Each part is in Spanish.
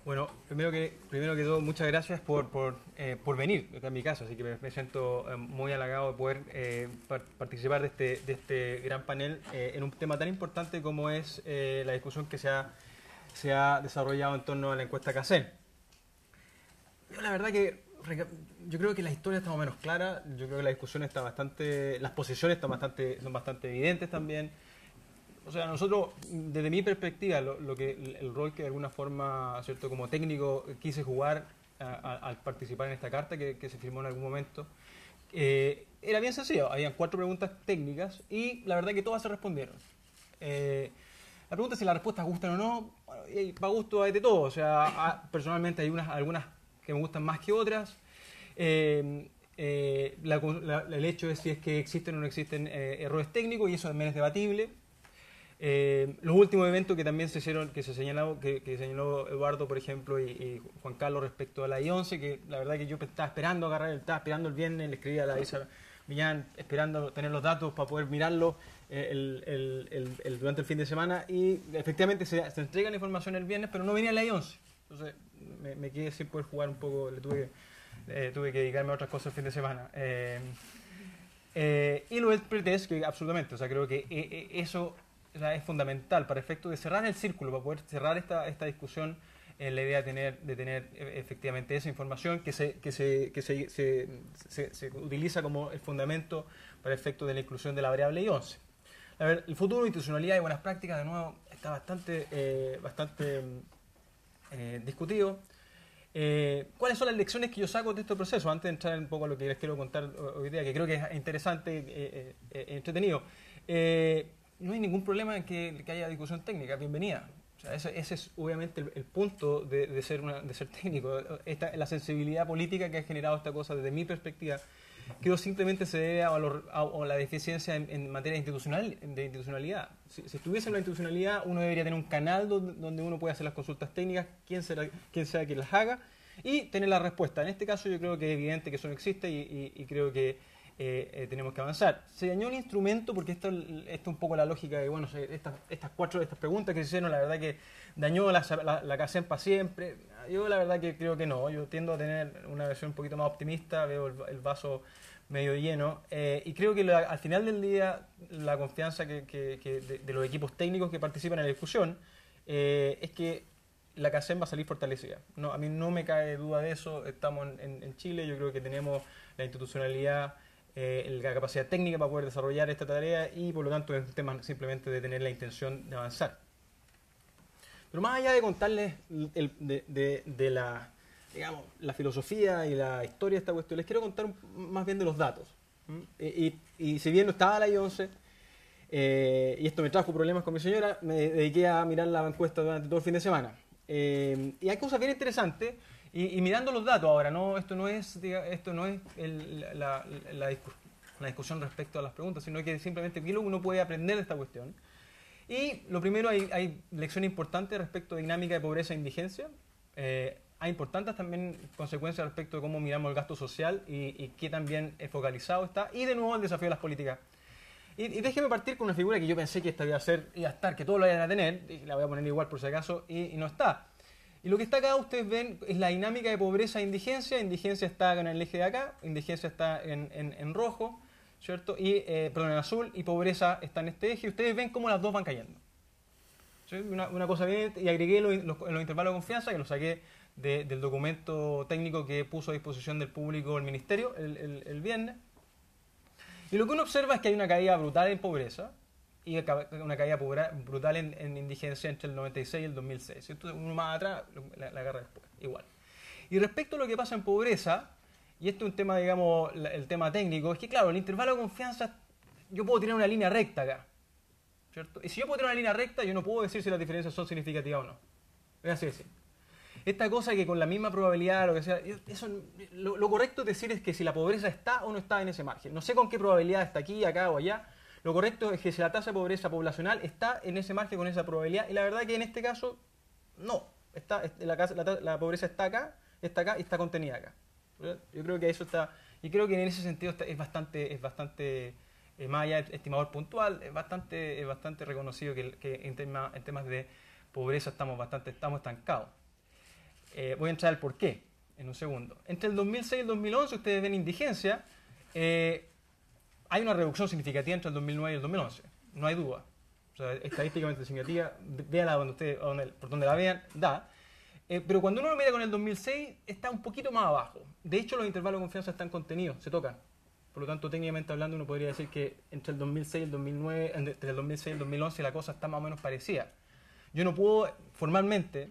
Bueno, primero que todo, muchas gracias por venir, en mi caso, así que me siento muy halagado de poder participar de este gran panel en un tema tan importante como es la discusión que se ha desarrollado en torno a la encuesta CACEN. Yo la verdad que yo creo que la historia está más o menos clara, yo creo que la discusión está bastante, las posiciones son bastante evidentes también. O sea, nosotros, desde mi perspectiva, el rol que de alguna forma, ¿cierto?, como técnico quise jugar al participar en esta carta que se firmó en algún momento, era bien sencillo. Habían 4 preguntas técnicas y la verdad que todas se respondieron. La pregunta es si las respuestas gustan o no. Bueno, y para gusto hay de todo. O sea, personalmente hay algunas que me gustan más que otras. El hecho es si es que existen o no existen errores técnicos y eso también es debatible. Los últimos eventos que también se hicieron, que señaló Eduardo, por ejemplo, y Juan Carlos respecto a la I-11, que la verdad que yo estaba esperando el viernes, le escribí a la Isa Millán, esperando tener los datos para poder mirarlos durante el fin de semana, y efectivamente se entrega la información el viernes, pero no venía la I-11. Entonces me quedé sin poder jugar un poco, tuve que dedicarme a otras cosas el fin de semana. Y lo del pretest, que absolutamente, o sea, creo que eso es fundamental para efecto de cerrar el círculo, para poder cerrar esta discusión, la idea de tener efectivamente esa información que se utiliza como el fundamento para efecto de la inclusión de la variable I-11. A ver, el futuro de institucionalidad y buenas prácticas, de nuevo, está bastante discutido. ¿Cuáles son las lecciones que yo saco de este proceso? Antes de entrar un poco a lo que les quiero contar hoy día, que creo que es interesante, entretenido. No hay ningún problema en que haya discusión técnica, bienvenida. O sea, ese es obviamente el punto de ser técnico. La sensibilidad política que ha generado esta cosa desde mi perspectiva, creo simplemente se debe a la deficiencia en materia de institucionalidad. Si estuviese en la institucionalidad, uno debería tener un canal donde uno puede hacer las consultas técnicas, quien sea quien las haga, y tener la respuesta. En este caso yo creo que es evidente que eso no existe y creo que tenemos que avanzar. Se dañó un instrumento porque esto es un poco la lógica de, bueno, estas preguntas que se hicieron, la verdad que dañó la CACEN para siempre. Yo la verdad que creo que no. Yo tiendo a tener una versión un poquito más optimista, veo el vaso medio lleno, y creo que al final del día la confianza de los equipos técnicos que participan en la discusión es que la CACEN va a salir fortalecida. No, a mí no me cae duda de eso. Estamos en Chile, yo creo que tenemos la institucionalidad, la capacidad técnica para poder desarrollar esta tarea, y por lo tanto es un tema simplemente de tener la intención de avanzar. Pero más allá de contarles de la filosofía y la historia de esta cuestión, les quiero contar más bien de los datos. Y si bien no estaba la I-11, y esto me trajo problemas con mi señora, me dediqué a mirar la encuesta durante todo el fin de semana. Y hay cosas bien interesantes. Y mirando los datos ahora, esto no es la discusión respecto a las preguntas, sino que simplemente qué es lo que uno puede aprender de esta cuestión. Y lo primero, hay lecciones importantes respecto a dinámica de pobreza e indigencia. Hay importantes también consecuencias respecto de cómo miramos el gasto social y qué tan bien focalizado está. Y de nuevo el desafío de las políticas. Y déjeme partir con una figura que yo pensé que esta iba a estar, que todos lo iban a tener, y la voy a poner igual por si acaso, y no está. Y lo que está acá, ustedes ven, es la dinámica de pobreza e indigencia. Indigencia está en el eje de acá, indigencia está en rojo, ¿cierto? Perdón, en azul, y pobreza está en este eje. Ustedes ven cómo las dos van cayendo. ¿Sí? Una cosa bien, y agregué los intervalos de confianza, que los saqué del documento técnico que puso a disposición del público el Ministerio el viernes. Y lo que uno observa es que hay una caída brutal en pobreza, y una caída brutal en indigencia entre el 96 y el 2006. ¿Cierto? Uno más atrás la agarra después, igual. Y respecto a lo que pasa en pobreza, y esto es un tema, digamos, el tema técnico, es que claro, el intervalo de confianza, yo puedo tener una línea recta acá, ¿cierto? Y si yo puedo tener una línea recta, yo no puedo decir si las diferencias son significativas o no. Es así de simple. Esta cosa que con la misma probabilidad, lo que sea, lo correcto es decir es que si la pobreza está o no está en ese margen. No sé con qué probabilidad está aquí, acá o allá. Lo correcto es que si la tasa de pobreza poblacional está en ese margen con esa probabilidad, y la verdad que en este caso, no. La pobreza está acá y está contenida acá. Yo creo que eso está, y creo que en ese sentido es bastante más allá de estimador puntual, es bastante reconocido que en temas de pobreza estamos estancados. Voy a entrar al por qué en un segundo. Entre el 2006 y el 2011 ustedes ven indigencia. Hay una reducción significativa entre el 2009 y el 2011. No hay duda. O sea, estadísticamente significativa, véala por donde la vean, da. Pero cuando uno lo mira con el 2006, está un poquito más abajo. De hecho, los intervalos de confianza están contenidos, se tocan. Por lo tanto, técnicamente hablando, uno podría decir que entre el 2006 y el 2009, entre el 2006 y el 2011 la cosa está más o menos parecida. Yo no puedo, formalmente,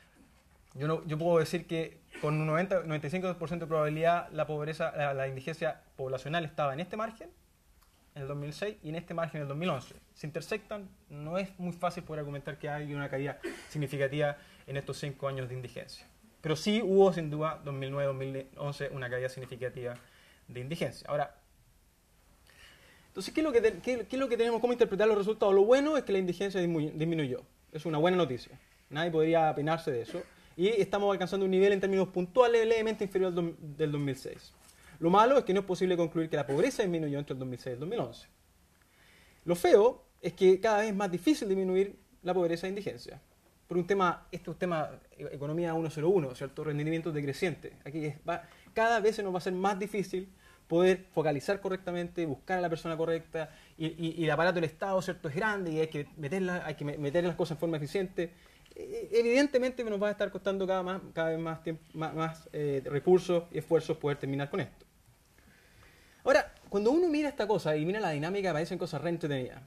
yo puedo decir que con un 95% de probabilidad la pobreza, la indigencia poblacional estaba en este margen, en el 2006, y en este margen en el 2011. Se intersectan, no es muy fácil poder argumentar que hay una caída significativa en estos 5 años de indigencia. Pero sí hubo, sin duda, 2009-2011, una caída significativa de indigencia. Ahora, entonces, ¿qué es lo que tenemos? ¿Cómo interpretar los resultados? Lo bueno es que la indigencia disminuyó. Es una buena noticia. Nadie podría apenarse de eso. Y estamos alcanzando un nivel en términos puntuales levemente inferior del 2006. Lo malo es que no es posible concluir que la pobreza disminuyó entre el 2006 y el 2011. Lo feo es que cada vez es más difícil disminuir la pobreza e indigencia. Por un tema, este es un tema economía 101, ¿cierto? Rendimiento decreciente. Cada vez se nos va a ser más difícil poder focalizar correctamente, buscar a la persona correcta, y el aparato del Estado, ¿cierto?, es grande y hay que meter las cosas en forma eficiente. Evidentemente nos va a estar costando cada vez más recursos y esfuerzos poder terminar con esto. Ahora, cuando uno mira esta cosa y mira la dinámica, aparecen cosas re entretenidas.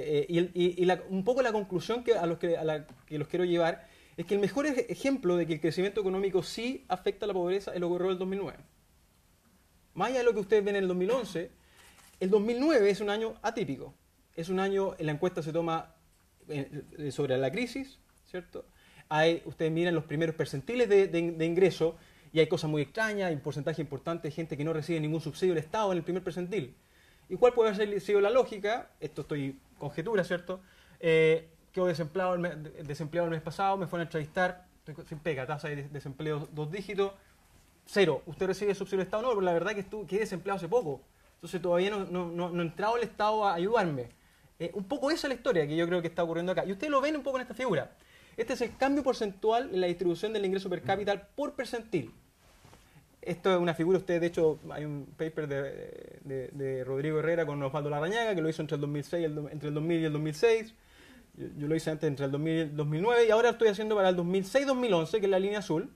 Un poco la conclusión a los que los quiero llevar es que el mejor ejemplo de que el crecimiento económico sí afecta a la pobreza es lo que ocurrió en el 2009. Más allá de lo que ustedes ven en el 2011, el 2009 es un año atípico. Es un año, en la encuesta se toma sobre la crisis, ¿cierto? Ustedes miran los primeros percentiles de ingreso y hay cosas muy extrañas, hay un porcentaje importante de gente que no recibe ningún subsidio del Estado en el primer percentil. ¿Y cuál puede haber sido la lógica? Esto estoy conjetura, ¿cierto? Quedo desempleado el mes pasado, me fueron a entrevistar, estoy sin pega, tasa de desempleo 2 dígitos, 0. ¿Usted recibe subsidio del Estado? No, pero la verdad es que quedé desempleado hace poco. Entonces todavía no ha entrado el Estado a ayudarme. Un poco esa es la historia que yo creo que está ocurriendo acá. Y ustedes lo ven un poco en esta figura. Este es el cambio porcentual en la distribución del ingreso per cápita por percentil. Esto es una figura, ustedes, de hecho, hay un paper de Rodrigo Herrera con Osvaldo Larrañaga que lo hizo entre el 2000 y el 2006. Yo lo hice antes entre el 2000 y el 2009 y ahora estoy haciendo para el 2006-2011, que es la línea azul.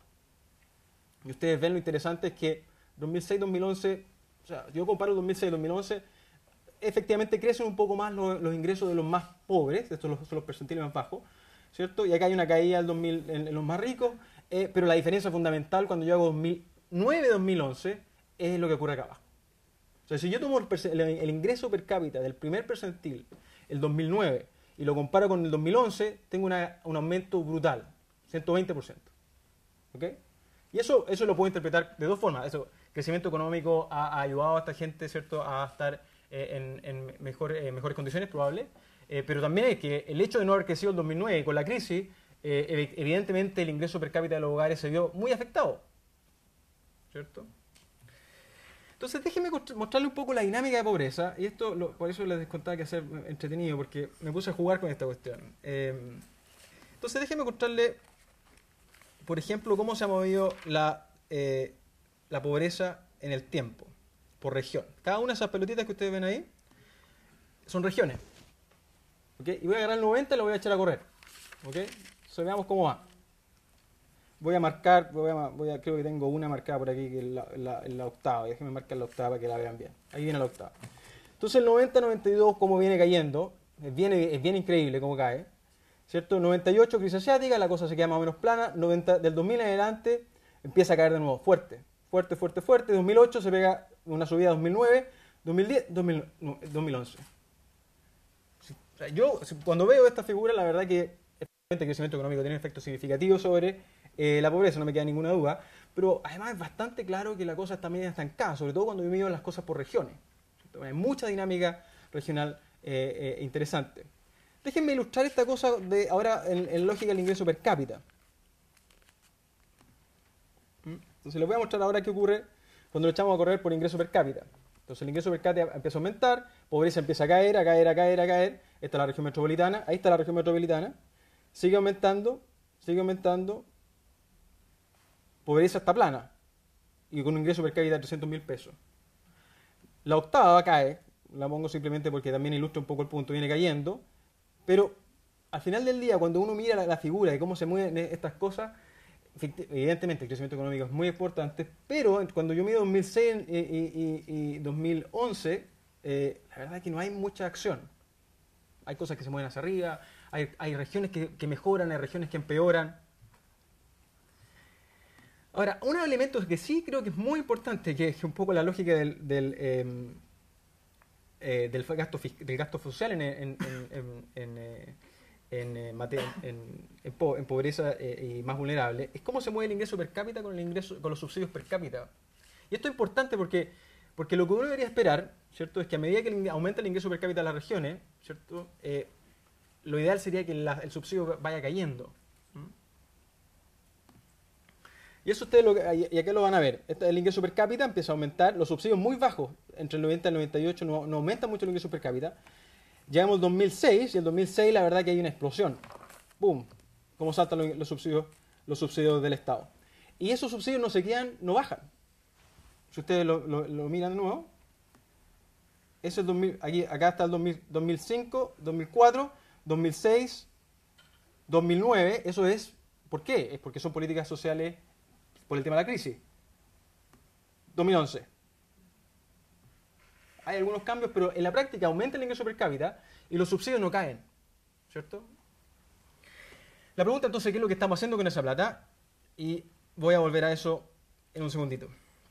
Y ustedes ven lo interesante es que 2006-2011, o sea, yo comparo el 2006-2011, efectivamente crecen un poco más los ingresos de los más pobres, estos son los percentiles más bajos, ¿cierto? Y acá hay una caída en los más ricos, pero la diferencia fundamental cuando yo hago 2009-2011 es lo que ocurre acá abajo. O sea, si yo tomo el ingreso per cápita del primer percentil, el 2009, y lo comparo con el 2011, tengo un aumento brutal, 120%. ¿Ok? Y eso lo puedo interpretar de dos formas. El crecimiento económico ha ayudado a esta gente, ¿cierto?, a estar en mejores condiciones, probable. Pero también es que el hecho de no haber crecido el 2009 y con la crisis, evidentemente el ingreso per cápita de los hogares se vio muy afectado, ¿cierto? Entonces déjenme mostrarle un poco la dinámica de pobreza, y esto por eso les contaba que hacer entretenido, porque me puse a jugar con esta cuestión. Entonces déjenme mostrarle, por ejemplo, cómo se ha movido la pobreza en el tiempo, por región. Cada una de esas pelotitas que ustedes ven ahí son regiones. ¿Okay? Y voy a agarrar el 90 y lo voy a echar a correr. ¿Okay? Entonces veamos cómo va. Voy a marcar, creo que tengo una marcada por aquí, que es la octava. Déjenme marcar la octava para que la vean bien. Ahí viene la octava. Entonces el 90-92, cómo viene cayendo, es bien increíble cómo cae. ¿Cierto? 98, crisis asiática, la cosa se queda más o menos plana. Del 2000 en adelante empieza a caer de nuevo, fuerte. 2008 se pega una subida 2009, 2010, 2011. O sea, yo cuando veo esta figura, la verdad que el crecimiento económico tiene un efecto significativo sobre la pobreza, no me queda ninguna duda, pero además es bastante claro que la cosa está medio estancada, sobre todo cuando vivimos las cosas por regiones. Hay mucha dinámica regional interesante. Déjenme ilustrar esta cosa ahora en lógica del ingreso per cápita. Entonces les voy a mostrar ahora qué ocurre cuando lo echamos a correr por ingreso per cápita. Entonces el ingreso per cápita empieza a aumentar, pobreza empieza a caer. Esta es la región metropolitana, ahí está la región metropolitana. Sigue aumentando. pobreza está plana y con un ingreso per cápita de 300.000 pesos. La octava cae, la pongo simplemente porque también ilustra un poco el punto, viene cayendo, pero al final del día, cuando uno mira la figura de cómo se mueven estas cosas, evidentemente el crecimiento económico es muy importante, pero cuando yo mido 2006 y 2011, la verdad es que no hay mucha acción. Hay cosas que se mueven hacia arriba, hay regiones que mejoran, hay regiones que empeoran. Ahora, un elemento que sí creo que es muy importante, que es un poco la lógica del gasto social en pobreza y más vulnerable, es cómo se mueve el ingreso per cápita con los subsidios per cápita. Y esto es importante porque lo que uno debería esperar, ¿cierto?, es que a medida que aumenta el ingreso per cápita de las regiones, ¿cierto?, lo ideal sería que el subsidio vaya cayendo. Y eso ustedes y acá lo van a ver. El ingreso per cápita empieza a aumentar, los subsidios muy bajos, entre el 90 y el 98 no aumenta mucho el ingreso per cápita. Llegamos al 2006 y el 2006 la verdad que hay una explosión. ¡Boom! Cómo saltan los subsidios del Estado. Y esos subsidios no se quedan, no bajan. Si ustedes lo miran de nuevo, eso es acá está el 2005, 2004, 2006, 2009. Eso es, ¿por qué? Es porque son políticas sociales por el tema de la crisis. 2011. Hay algunos cambios, pero en la práctica aumenta el ingreso per cápita y los subsidios no caen, ¿cierto? La pregunta entonces, ¿qué es lo que estamos haciendo con esa plata? Y voy a volver a eso en un segundito.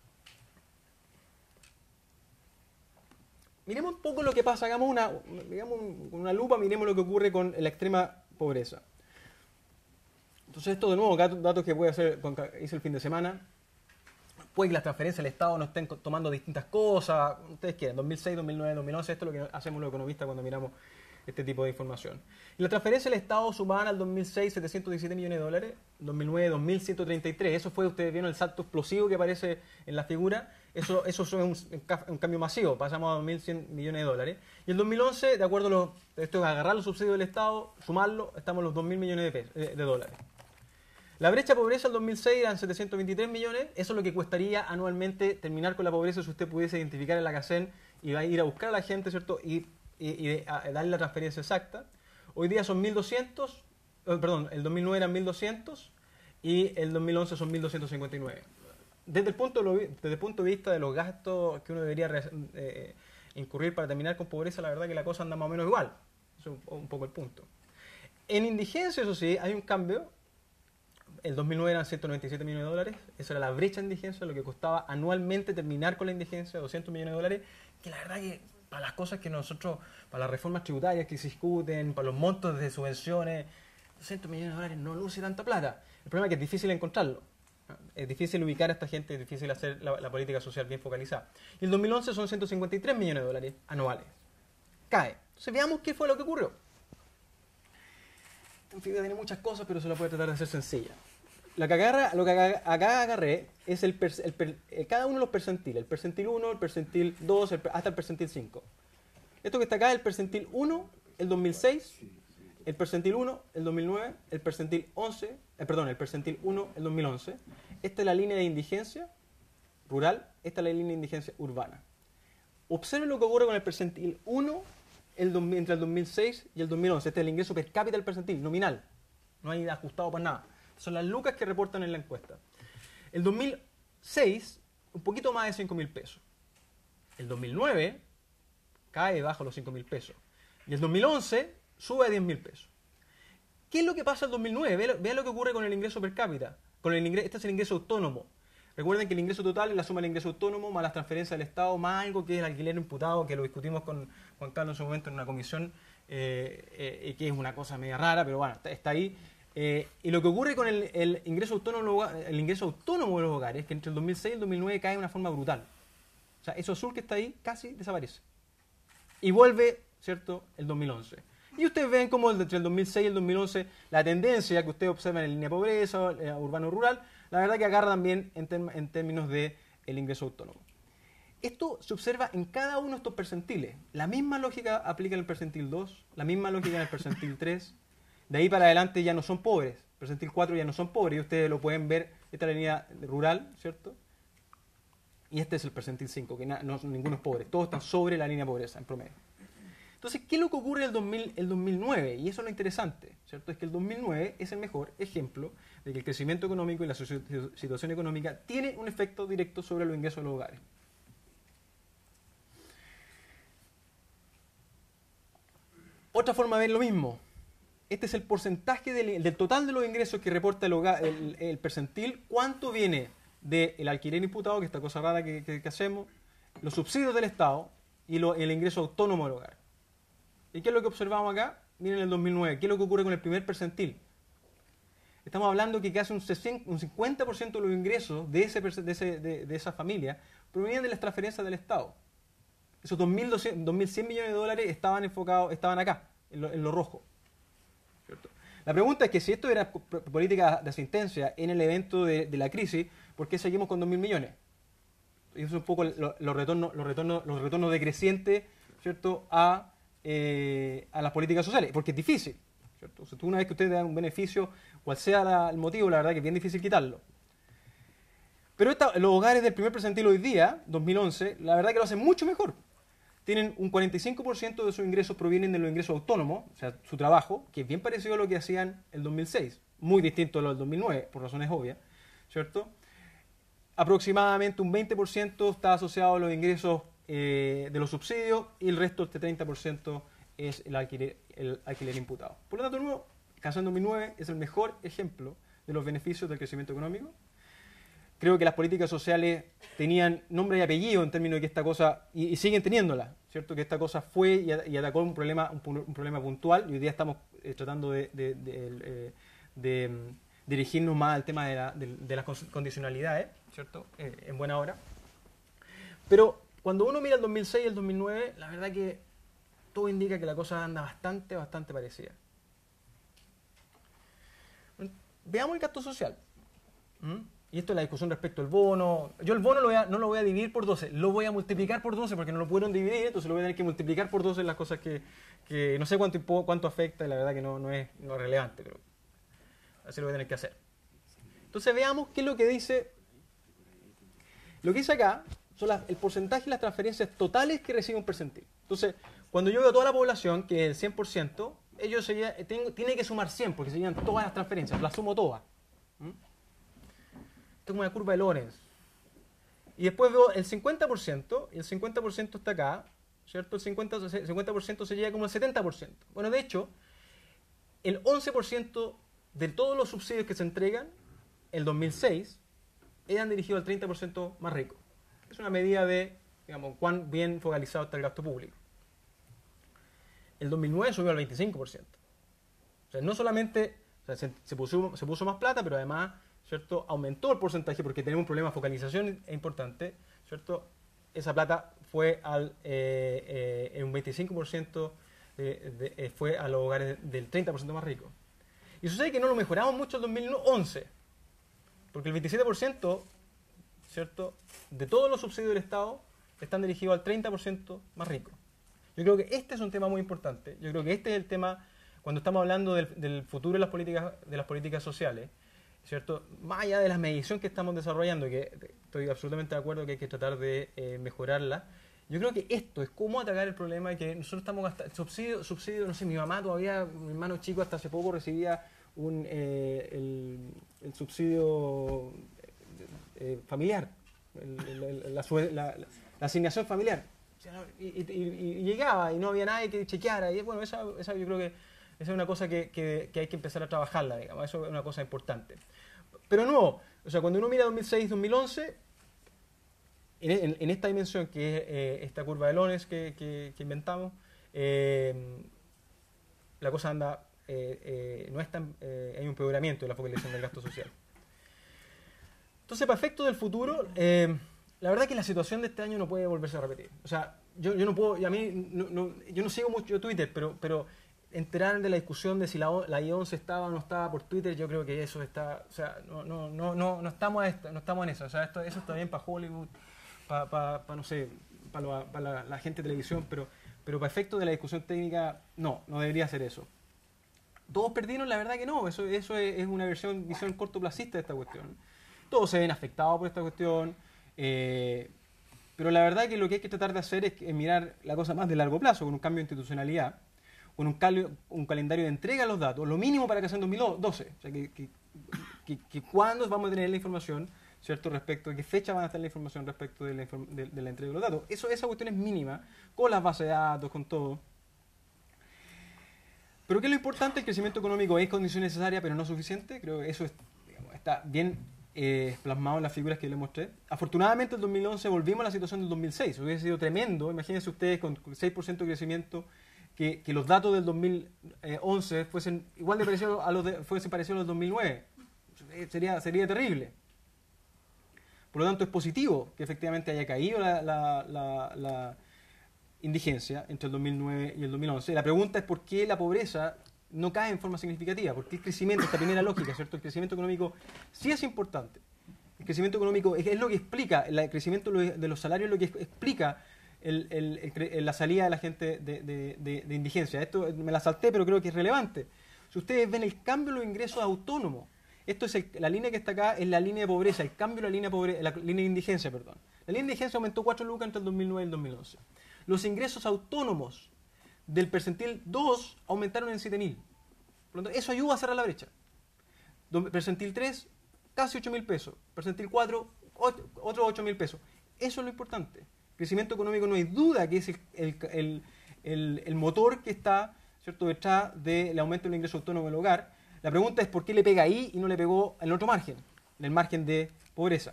Miremos un poco lo que pasa, hagamos una lupa, miremos lo que ocurre con la extrema pobreza. Entonces esto de nuevo, datos que hice el fin de semana. Puede que las transferencias del Estado no estén tomando distintas cosas, ustedes quieren, 2006, 2009, 2011, esto es lo que hacemos los economistas cuando miramos este tipo de información. Y las transferencias del Estado sumaban al 2006 717 millones de dólares, 2009 2.133, eso fue, ustedes vieron el salto explosivo que aparece en la figura, eso es un cambio masivo, pasamos a 2.100 millones de dólares. Y el 2011, de acuerdo esto es agarrar los subsidios del Estado, sumarlo, estamos en los 2.000 millones de dólares. La brecha de pobreza en 2006 eran 723 millones, eso es lo que costaría anualmente terminar con la pobreza si usted pudiese identificar en la CACEN y va a ir a buscar a la gente, ¿cierto?, y darle la transferencia exacta. Hoy día son 1.200, perdón, el 2009 eran 1.200 y el 2011 son 1.259. Desde el punto de vista de los gastos que uno debería incurrir para terminar con pobreza, la verdad que la cosa anda más o menos igual. Eso es un poco el punto. En indigencia, eso sí, hay un cambio. El 2009 eran 197 millones de dólares, esa era la brecha de indigencia, lo que costaba anualmente terminar con la indigencia, 200 millones de dólares, que la verdad que para las cosas que nosotros, para las reformas tributarias que se discuten, para los montos de subvenciones, 200 millones de dólares no luce tanta plata. El problema es que es difícil encontrarlo, es difícil ubicar a esta gente, es difícil hacer la política social bien focalizada. Y el 2011 son 153 millones de dólares anuales. Cae. Entonces veamos qué fue lo que ocurrió. Esta figura tiene muchas cosas, pero se la puede tratar de hacer sencilla. Lo que acá agarré es cada uno de los percentiles, el percentil 1, el percentil 2, hasta el percentil 5. Esto que está acá es el percentil 1, el 2006, el percentil 1, el 2009, el percentil 1, el 2011. Esta es la línea de indigencia rural, esta es la línea de indigencia urbana. Observen lo que ocurre con el percentil 1 entre el 2006 y el 2011. Este es el ingreso per cápita del percentil, nominal. No hay ajustado para nada. Son las lucas que reportan en la encuesta. El 2006, un poquito más de 5.000 pesos. El 2009 cae bajo los 5.000 pesos. Y el 2011 sube a 10.000 pesos. ¿Qué es lo que pasa el 2009? Vean lo que ocurre con el ingreso per cápita. Este es el ingreso autónomo. Recuerden que el ingreso total es la suma del ingreso autónomo más las transferencias del Estado más algo que es el alquiler imputado, que lo discutimos con Juan Carlos en su momento en una comisión, que es una cosa media rara, pero bueno, está ahí. Y lo que ocurre con el ingreso autónomo de los hogares es que entre el 2006 y el 2009 cae de una forma brutal. O sea, eso azul que está ahí casi desaparece. Y vuelve, ¿cierto?, el 2011. Y ustedes ven cómo entre el 2006 y el 2011 la tendencia que ustedes observan en la línea de pobreza, urbano-rural, la verdad que agarra también en términos del ingreso autónomo. Esto se observa en cada uno de estos percentiles. La misma lógica aplica en el percentil 2, la misma lógica en el percentil 3. De ahí para adelante ya no son pobres, Percentil 4 ya no son pobres, y ustedes lo pueden ver, esta es la línea rural, ¿cierto? Y este es el percentil 5, que ninguno es pobre, todos están sobre la línea de pobreza en promedio. Entonces, ¿qué es lo que ocurre en el 2009? Y eso es lo interesante, ¿cierto? Es que el 2009 es el mejor ejemplo de que el crecimiento económico y la situación económica tiene un efecto directo sobre los ingresos de los hogares. Otra forma de ver lo mismo. Este es el porcentaje del total de los ingresos que reporta el percentil. ¿Cuánto viene del alquiler imputado, que es esta cosa rara que hacemos, los subsidios del Estado y el ingreso autónomo del hogar? ¿Y qué es lo que observamos acá? Miren el 2009. ¿Qué es lo que ocurre con el primer percentil? Estamos hablando que casi un 50% de los ingresos de esa familia provenían de las transferencias del Estado. Esos 2.100 millones de dólares estaban acá, en lo rojo. ¿Cierto? La pregunta es que si esto era política de asistencia en el evento de la crisis, ¿por qué seguimos con 2.000 millones? Y eso es un poco los retornos decrecientes, ¿cierto?, a las políticas sociales, porque es difícil, ¿cierto? O sea, una vez que usted da un beneficio, cual sea el motivo, la verdad que es bien difícil quitarlo. Pero los hogares del primer percentil hoy día, 2011, la verdad que lo hacen mucho mejor. Tienen un 45% de sus ingresos provienen de los ingresos autónomos, o sea, su trabajo, que es bien parecido a lo que hacían el 2006, muy distinto a lo del 2009, por razones obvias, ¿cierto? Aproximadamente un 20% está asociado a los ingresos de los subsidios y el resto, este 30%, es el alquiler imputado. Por lo tanto, de nuevo, el caso del 2009 es el mejor ejemplo de los beneficios del crecimiento económico. Creo que las políticas sociales tenían nombre y apellido en términos de que esta cosa, y siguen teniéndola, ¿cierto? Que esta cosa fue y atacó un problema puntual, y hoy día estamos tratando de dirigirnos más al tema de las condicionalidades, ¿cierto? En buena hora. Pero cuando uno mira el 2006 y el 2009, la verdad que todo indica que la cosa anda bastante parecida. Veamos el gasto social. Y esto es la discusión respecto al bono. Yo el bono no lo voy a dividir por 12, lo voy a multiplicar por 12 porque no lo pudieron dividir, entonces lo voy a tener que multiplicar por 12 en las cosas que no sé cuánto afecta, y la verdad que no es relevante, pero así lo voy a tener que hacer. Entonces veamos qué es lo que dice. Lo que dice acá son el porcentaje y las transferencias totales que recibe un percentil. Entonces, cuando yo veo toda la población, que es el 100%, ellos tienen que sumar 100 porque serían todas las transferencias, las sumo todas. Esto es como una curva de Lorenz. Y después veo el 50%, y el 50% está acá, ¿cierto? El 50% se llega como el 70%. Bueno, de hecho, el 11% de todos los subsidios que se entregan, el 2006, eran dirigidos al 30% más rico. Es una medida de, digamos, cuán bien focalizado está el gasto público. El 2009 subió al 25%. O sea, no solamente se puso más plata, pero además, ¿cierto?, aumentó el porcentaje porque tenemos un problema de focalización importante, ¿cierto? Esa plata fue en un 25% fue a los hogares del 30% más ricos. Y sucede que no lo mejoramos mucho en 2011, porque el 27%, ¿cierto?, de todos los subsidios del Estado están dirigidos al 30% más rico. Yo creo que este es un tema muy importante. Yo creo que este es el tema, cuando estamos hablando del futuro de las políticas sociales, ¿cierto? Más allá de la medición que estamos desarrollando, que estoy absolutamente de acuerdo que hay que tratar de mejorarla, yo creo que esto es cómo atacar el problema de que nosotros estamos gastando subsidio, no sé, mi mamá todavía, mi hermano chico hasta hace poco recibía el subsidio familiar, la asignación familiar. O sea, y llegaba y no había nadie que chequeara. Y bueno, esa yo creo que esa es una cosa que hay que empezar a trabajarla, digamos. Eso es una cosa importante. Pero no, o sea, cuando uno mira 2006-2011, en esta dimensión que es esta curva de Lorenz que inventamos, la cosa anda, no es tan, hay un empeoramiento de la focalización del gasto social. Entonces, para efectos del futuro, la verdad es que la situación de este año no puede volverse a repetir. O sea, yo no puedo, yo no sigo mucho Twitter, pero enterar de la discusión de si la I-11 estaba o no estaba por Twitter, yo creo que eso está, o sea, no estamos en eso. O sea, eso está bien para Hollywood, no sé, para la gente de televisión, pero para efectos de la discusión técnica, no debería ser eso. ¿Todos perdieron? La verdad que no. Eso es una visión cortoplacista de esta cuestión. Todos se ven afectados por esta cuestión. Pero la verdad que lo que hay que tratar de hacer es mirar la cosa más de largo plazo, con un cambio de institucionalidad, con un calendario de entrega de los datos, lo mínimo para que sea en 2012. O sea, que cuándo vamos a tener la información, ¿cierto? Respecto de qué fecha van a estar la información respecto de la entrega de los datos. Esa cuestión es mínima, con las bases de datos, con todo. Pero ¿qué es lo importante? El crecimiento económico es condición necesaria, pero no suficiente. Creo que eso está bien plasmado en las figuras que les mostré. Afortunadamente, en 2011 volvimos a la situación del 2006. Hubiese sido tremendo. Imagínense ustedes con 6% de crecimiento, que los datos del 2011 fuesen igual de parecidos a los del 2009. Sería terrible. Por lo tanto, es positivo que efectivamente haya caído la indigencia entre el 2009 y el 2011. La pregunta es por qué la pobreza no cae en forma significativa, por qué el crecimiento, esta primera lógica, ¿cierto? El crecimiento económico sí es importante. El crecimiento económico es lo que explica, el crecimiento de los salarios es lo que explica la salida de la gente de indigencia. Esto me la salté, pero creo que es relevante. Si ustedes ven el cambio en los ingresos autónomos, esto es la línea que está acá, es la línea de pobreza, el cambio en la línea de indigencia, perdón. La línea de indigencia aumentó 4 lucas entre el 2009 y el 2011. Los ingresos autónomos del percentil 2 aumentaron en 7.000. Por lo tanto, eso ayuda a cerrar la brecha. Percentil 3, casi 8.000 pesos. Percentil 4, otros 8.000 pesos. Eso es lo importante. Crecimiento económico no hay duda que es el motor que está, ¿cierto?, detrás del aumento del ingreso autónomo del hogar. La pregunta es por qué le pega ahí y no le pegó en el otro margen, en el margen de pobreza.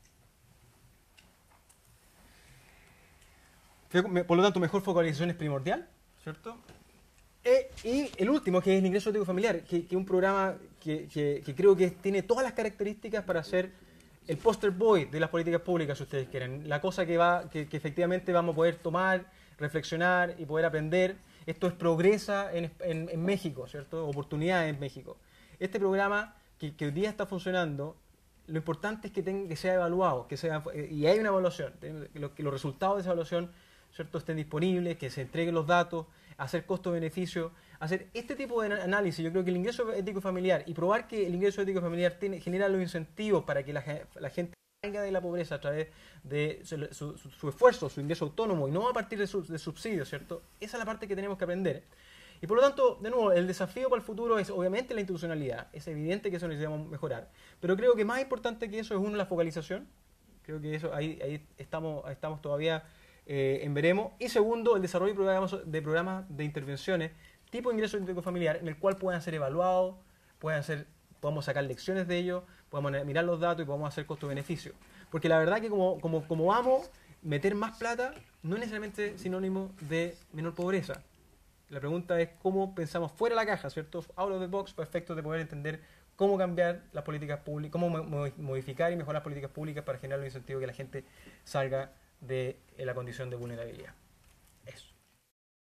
Por lo tanto, mejor focalización es primordial, ¿cierto? Y el último, que es el ingreso ético familiar, que es un programa que creo que tiene todas las características para ser el poster boy de las políticas públicas, si ustedes quieren. La cosa que efectivamente vamos a poder tomar, reflexionar y poder aprender. Esto es Progresa en México, ¿cierto? Oportunidades en México. Este programa que hoy día está funcionando, lo importante es que sea evaluado, y hay una evaluación, que los resultados de esa evaluación, ¿cierto?, estén disponibles, que se entreguen los datos, hacer costo-beneficio, hacer este tipo de análisis. Yo creo que el ingreso ético familiar y probar que el ingreso ético familiar genera los incentivos para que la gente salga de la pobreza a través de su esfuerzo, su ingreso autónomo y no a partir de subsidios, ¿cierto? Esa es la parte que tenemos que aprender. Y por lo tanto, de nuevo, el desafío para el futuro es obviamente la institucionalidad. Es evidente que eso necesitamos mejorar. Pero creo que más importante que eso es, uno, la focalización. Creo que eso ahí estamos todavía en veremos. Y segundo, el desarrollo de programas de intervenciones tipo ingreso ético familiar, en el cual puedan ser evaluados, podamos sacar lecciones de ellos, podamos mirar los datos y podamos hacer costo-beneficio. Porque la verdad que como vamos, meter más plata no es necesariamente sinónimo de menor pobreza. La pregunta es cómo pensamos fuera de la caja, ¿cierto? Out of the box, para efectos de poder entender cómo cambiar las políticas públicas, cómo modificar y mejorar las políticas públicas para generar los incentivos que la gente salga de la condición de vulnerabilidad.